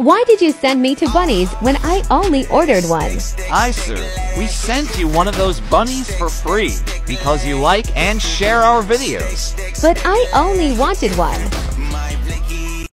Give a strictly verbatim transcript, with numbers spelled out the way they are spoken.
Why did you send me to Bunnies when I only ordered one? Hi, sir. We sent you one of those bunnies for free because you like and share our videos. But I only wanted one.